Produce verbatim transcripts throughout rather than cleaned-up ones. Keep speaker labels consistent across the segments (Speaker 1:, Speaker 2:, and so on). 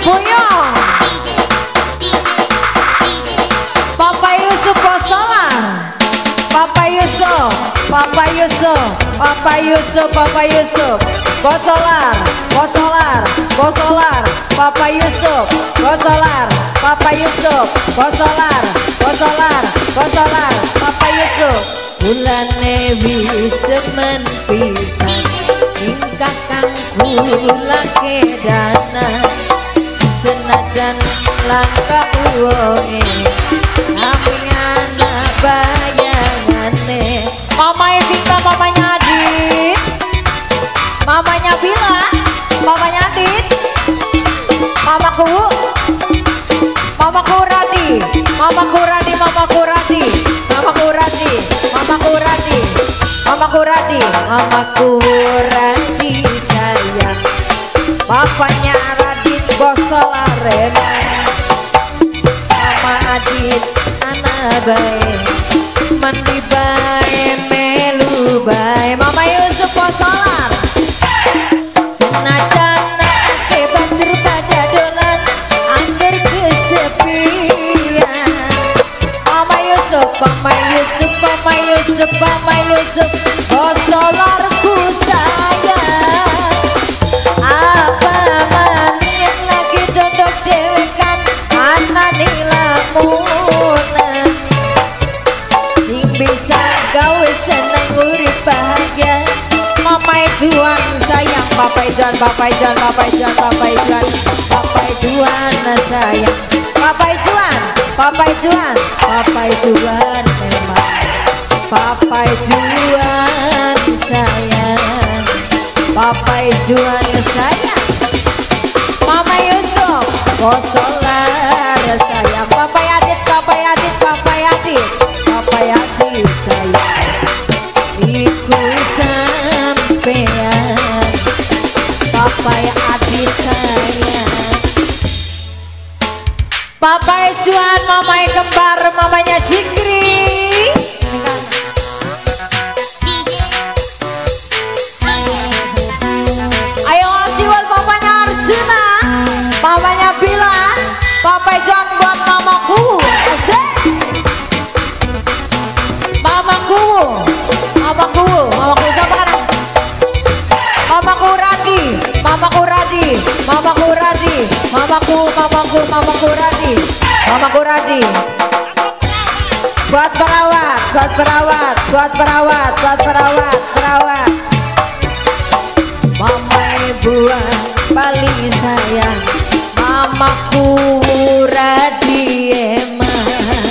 Speaker 1: Buyong Papa Yusuf Bosolar Papa Yusuf Papa Yusuf Papa Yusuf Papa Yusuf Bosolar Bosolar Bosolar Papa Yusuf Bosolar Papa Yusuf Bosolar Bosolar Bosolar Papa Yusuf Bulane wis demen pisan ingkang kang kula kedana senajan langka uwonge kami anak bayangane Mama Evita, mamanya Adit, mamanya Bila, mamanya Adit, mamaku, mamaku Radi, mamaku Radi, mamaku Radi, mamaku Radi, mamaku Radi, mamaku Radi, mamaku Radi sayang, bapaknya Radit Bosolar, mama Adit anak baik, mandi baik, melu baik, mama Yusuf Bosolar, senajan nake banjur pada dolan, angger kesepian, mama Yusuf, mama Yusuf, mama Yusuf, mama Yusuf, Bosolarku sayang, apa maning lagi dodok dewekan, anak nilamunan, sing bisa gawe seneng urip bahagia, mama Juan sayang, papa Juan, papa Juan, papa Juan, papa Juan, papa Juan sayang, papa Juan, papa Juan, papa Juan memang, papa Juan sayang, papa Juan sayang, mama Yusuf Bosolar sayang, papa Adit, papa Adit, papa Adit, papa Adit sayang, iku sampean, papa Adit sayang, papa Juan, mamai kembar, mamanya Jikri. Ayo ngasih buat papanya Arjuna, mamanya Bila, papa Juan buat mamaku, mamaku, mamaku, mamaku siapa kan? Mamaku Radi, mamaku Radi, mamaku Radi, mamaku, mamaku, mamaku Radi, mamaku Radi. Buat perawat, buat perawat, buat perawat, buat perawat, perawat. Mama buat Bali sayang, mamaku Radi emang.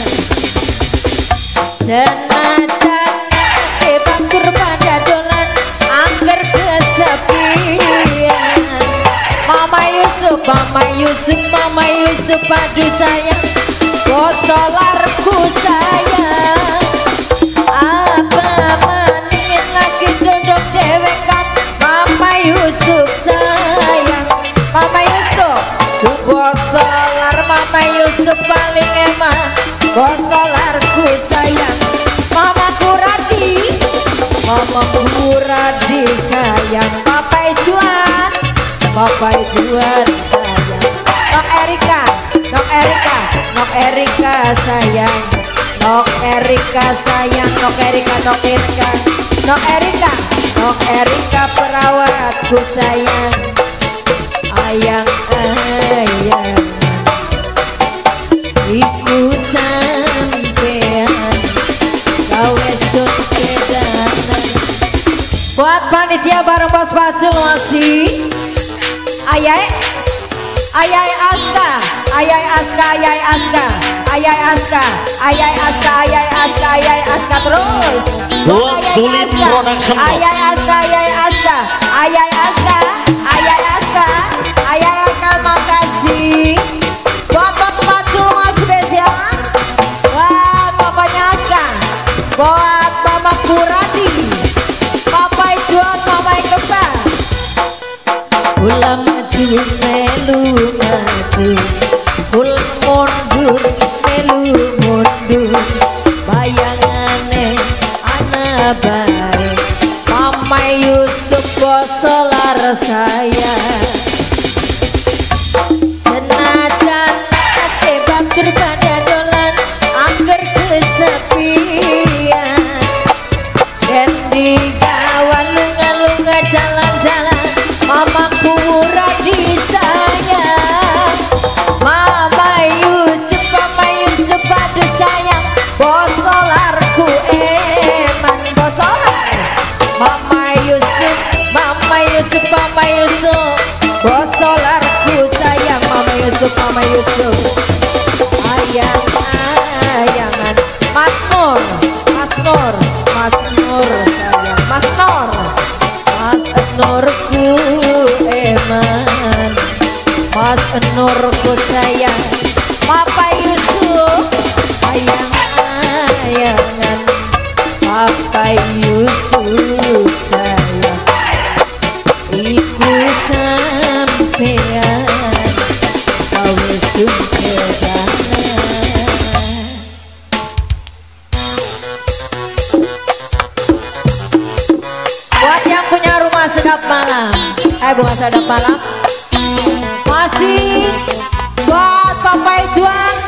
Speaker 1: Senajan banjur pada dolan, angger kesepian, mama Yusuf, mama Yusuf, mama Yusuf, aduh sayang, Bosolarku sayang, apa maning lagi dodok dewekan, mama Yusuf sayang, mama Yusuf, tuh Bosolar, mama Yusuf paling emang, Bosolarku sayang, mamaku Radi, mamaku Radi sayang, papa Juan, papa Juan sayang, Nok Erika, Nok Erika, Nok Erika sayang, Nok Erika sayang, Nok Erika, Nok Erika, Nok Erika, Nok Erika perawatku sayang, ayang ayang, iku sampean, gawe sun kedanan. Buat panitia bareng Bos Fasul masih, ayai, ayai Aska, ayai Aska, ayai Aska, ayai Aska, ayai Aska, ayai Aska, ayai Aska terus.
Speaker 2: Buat Sulit Production.
Speaker 1: Ayai Aska, ayai Aska, ayai Aska, ayai Aska, ayai Aska, makasih. Buat Bos Fasul mas spesial, buat papanya Aska, buat mamaku Radi, papa Juan, mama kembar. Kula maju melu maju, kula mundur melu mundur, bayangane anak baik, mama Yusuf Bosolar saya. untuk Mama Yusuf. Ayang ayangan Mas Nur, Mas Nur, Mas Nur sayang, Mas Nur, Mas Nurku eman, Mas Nurku sayang, Papa Yusuf. Ayang ayangan Papa Yusuf sayang, iku sampean gawe sumpedan. Buat yang punya rumah sedap malam, eh bukan sedap malam, masih buat Papa Juan